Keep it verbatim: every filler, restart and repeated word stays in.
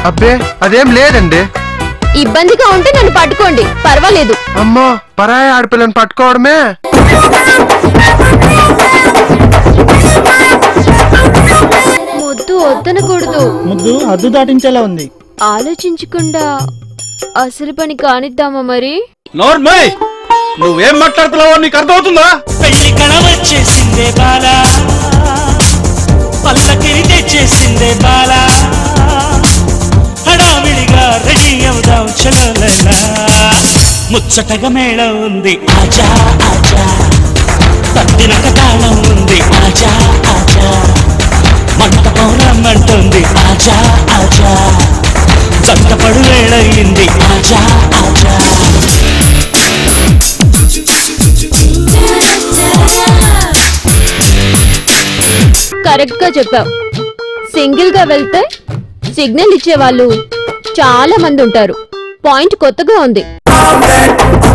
అబ్బే అదేం లేదండి. ఇబ్బందిగా ఉంటే నన్ను పట్టుకోండి, పర్వాలేదు. అమ్మో, పరాయి ఆడపిల్లని పట్టుకోవడమే. ముద్దు వద్దనకూడదు, ముద్దు హద్దు దాటించేలా ఉంది. ఆలోచించకుండా అసలు పని కానిద్దామా మరి? నోర్మయ్, నువ్వేం మాట్లాడుతున్నావో నీకు అర్థమవుతుందా? పెళ్లి కళ వచ్చేసిందే బాలా, పల్లకిని తెచ్చేసిందే బాలా, హడావిడిగా రెడీ అవుదాం చలోలలా, ముచ్చటగా మేళం ఉంది ఆజా ఆజా, తద్దినక తాళం ఉంది ఆజా ఆజా, మంటపం రమ్మంటుంది ఆజా ఆజా, జంటపడు వేళయింది ఆజా ఆజా. కరెక్ట్ గా చెప్పావు. సింగిల్ గా వెళ్తే సిగ్నల్ ఇచ్చే వాళ్ళు చాలా మంది ఉంటారు. పాయింట్ కొత్తగా ఉంది.